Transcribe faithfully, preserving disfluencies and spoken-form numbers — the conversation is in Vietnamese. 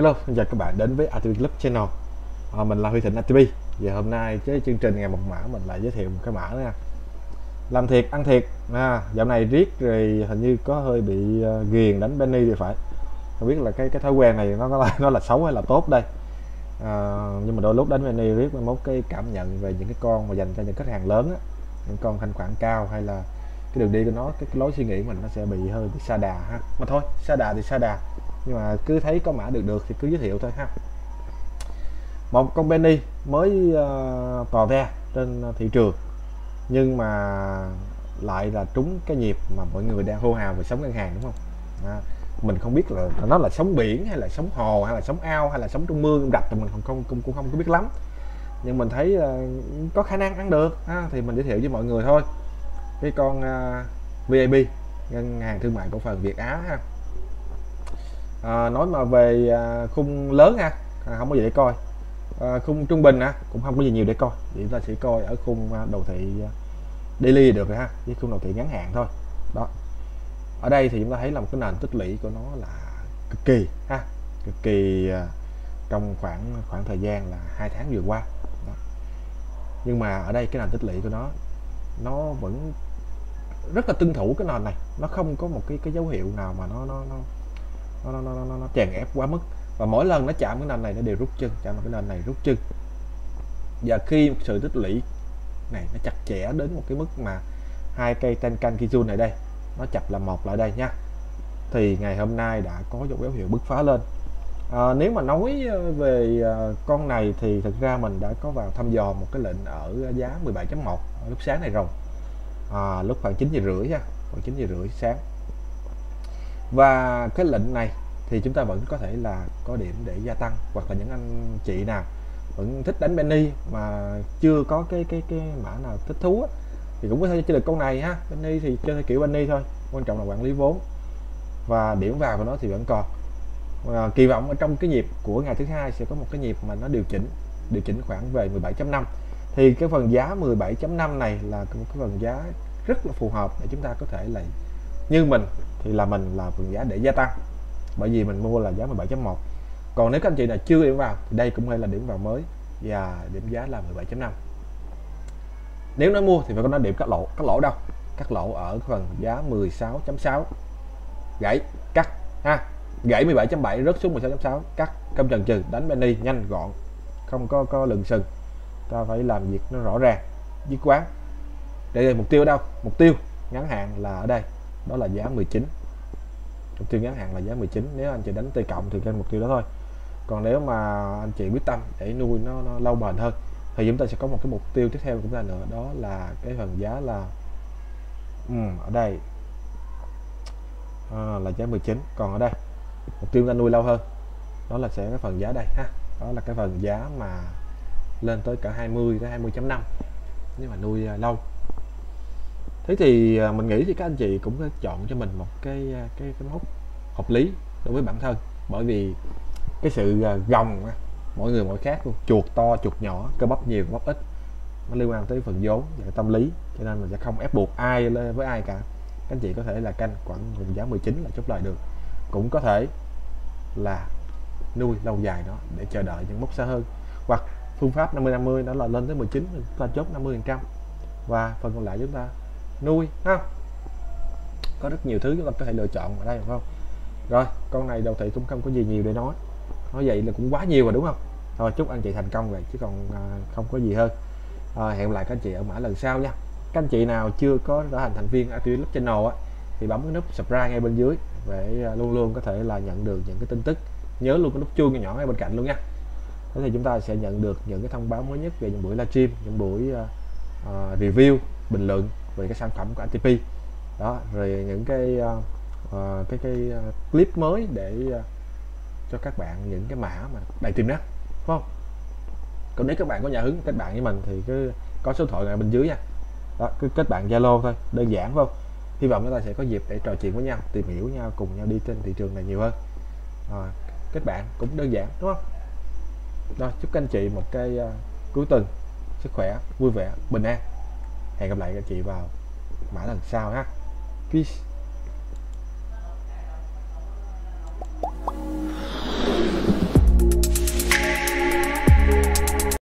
Hello, xin chào các bạn đến với a tê pê Club Channel. À, mình là Huy Thịnh a tê pê. Và hôm nay cái chương trình ngày một mã mình lại giới thiệu một cái mã nữa nha. Làm thiệt, ăn thiệt. À, dạo này riết rồi hình như có hơi bị uh, ghiền đánh Benny thì phải. Không biết là cái cái thói quen này nó nó là, nó là xấu hay là tốt đây. À, nhưng mà đôi lúc đánh Benny riết mới mốt cái cảm nhận về những cái con mà dành cho những khách hàng lớn á, những con thanh khoản cao hay là cái đường đi của nó, cái, cái lối suy nghĩ của mình nó sẽ bị hơi bị sa đà ha. Mà thôi, sa đà thì sa đà, nhưng mà cứ thấy có mã được được thì cứ giới thiệu thôi ha. Một con penny mới uh, tò te trên thị trường, nhưng mà lại là trúng cái nhịp mà mọi người đang hô hào về sóng ngân hàng, đúng không? À, mình không biết là nó là sóng biển hay là sóng hồ hay là sóng ao hay là sóng trong mương rạch thì mình không không cũng, cũng không có biết lắm, nhưng mình thấy uh, có khả năng ăn được ha, thì mình giới thiệu với mọi người thôi. Cái con uh, vê i bê, ngân hàng thương mại cổ phần Việt Á ha. À, nói mà về à, khung lớn ha, à, không có gì để coi. À, khung trung bình ha, cũng không có gì nhiều để coi, chỉ ta sẽ coi ở khung à, đầu thị à, daily được rồi ha, với khung đầu thị ngắn hạn thôi. Đó, ở đây thì chúng ta thấy là một cái nền tích lũy của nó là cực kỳ ha, cực kỳ à, trong khoảng khoảng thời gian là hai tháng vừa qua. Đó. Nhưng mà ở đây cái nền tích lũy của nó nó vẫn rất là tuân thủ cái nền này, nó không có một cái cái dấu hiệu nào mà nó nó nó nó, nó, nó, nó, nó chèn ép quá mức, và mỗi lần nó chạm cái nền này nó đều rút chân, chạm vào cái nền này rút chân. Và khi sự tích lũy này nó chặt chẽ đến một cái mức mà hai cây Tenkan Kijun này đây nó chập là một lại đây nha, thì ngày hôm nay đã có dấu dấu hiệu bứt phá lên. À, nếu mà nói về con này thì thực ra mình đã có vào thăm dò một cái lệnh ở giá mười bảy chấm một lúc sáng này rồi, à, lúc khoảng chín giờ rưỡi nha, khoảng chín giờ rưỡi sáng. Và cái lệnh này thì chúng ta vẫn có thể là có điểm để gia tăng, hoặc là những anh chị nào vẫn thích đánh penny mà chưa có cái cái cái mã nào thích thú á, thì cũng có thể chơi được con này ha. Penny thì chơi theo kiểu penny thôi, quan trọng là quản lý vốn và điểm vào của nó thì vẫn còn. À, kỳ vọng ở trong cái nhịp của ngày thứ hai sẽ có một cái nhịp mà nó điều chỉnh điều chỉnh khoảng về mười bảy chấm năm, thì cái phần giá mười bảy chấm năm này là một cái phần giá rất là phù hợp để chúng ta có thể là, như mình thì là mình là phần giá để gia tăng, bởi vì mình mua là giá mười bảy chấm một. Còn nếu các anh chị nào chưa điểm vào thì đây cũng hay là điểm vào mới, và điểm giá là mười bảy chấm năm. Nếu nói mua thì phải có nói điểm cắt lỗ, cắt lỗ đâu, cắt lỗ ở phần giá mười sáu chấm sáu, gãy cắt ha, gãy mười bảy chấm bảy rớt xuống mười sáu chấm sáu, cắt không chần chừ, đánh penny nhanh gọn, không có có lừng sừng, ta phải làm việc nó rõ ràng dứt khoát. Đây là mục tiêu đâu, mục tiêu ngắn hạn là ở đây, đó là giá mười chín. Mục tiêu ngắn hạn là giá mười chín, nếu anh chị đánh T cộng thì trên mục tiêu đó thôi. Còn nếu mà anh chị quyết tâm để nuôi nó, nó lâu bền hơn thì chúng ta sẽ có một cái mục tiêu tiếp theo của chúng ta nữa, đó là cái phần giá là ừ, ở đây à, là giá mười chín. Còn ở đây mục tiêu chúng ta nuôi lâu hơn, đó là sẽ cái phần giá đây ha, đó là cái phần giá mà lên tới cả hai mươi tới hai mươi chấm năm nếu mà nuôi lâu. Thế thì mình nghĩ thì các anh chị cũng chọn cho mình một cái cái cái mốc hợp lý đối với bản thân, bởi vì cái sự gồng mỗi người mỗi khác luôn, chuột to chuột nhỏ, cơ bắp nhiều cơ bắp ít, nó liên quan tới phần vốn và tâm lý, cho nên mình sẽ không ép buộc ai lên với ai cả. Các anh chị có thể là canh khoảng vùng giá mười chín là chốt lời được, cũng có thể là nuôi lâu dài đó để chờ đợi những mốc xa hơn, hoặc phương pháp năm mươi năm mươi đó là lên tới mười chín chúng ta chốt năm mươi phần trăm và phần còn lại chúng ta nuôi ha. Có rất nhiều thứ chúng ta có thể lựa chọn ở đây, phải không? Rồi, con này đầu thị cũng không có gì nhiều để nói, nói vậy là cũng quá nhiều rồi đúng không? Thôi chúc anh chị thành công vậy chứ còn à, không có gì hơn. À, hẹn gặp lại các anh chị ở mã lần sau nha. Các anh chị nào chưa có trở thành thành viên a tê pê Club Channel á thì bấm cái nút subscribe ngay bên dưới để à, luôn luôn có thể là nhận được những cái tin tức. Nhớ luôn cái nút chuông nhỏ nhỏ ngay bên cạnh luôn nha. Thế thì chúng ta sẽ nhận được những cái thông báo mới nhất về những buổi livestream, những buổi à, à, review, bình luận về cái sản phẩm của a tê pê đó, rồi những cái uh, cái cái uh, clip mới để uh, cho các bạn những cái mã mà đầy tiềm năng, phải không? Còn nếu các bạn có nhà hứng kết bạn với mình thì cứ có số điện thoại ở bên dưới nha, đó, cứ kết bạn Zalo thôi, đơn giản, phải không? Hy vọng chúng ta sẽ có dịp để trò chuyện với nhau, tìm hiểu nhau, cùng nhau đi trên thị trường này nhiều hơn. À, kết bạn cũng đơn giản, đúng không? Rồi, chúc các anh chị một cái uh, cuối tuần sức khỏe, vui vẻ, bình an. Hẹn gặp lại các chị vào mã lần sau ha. Peace.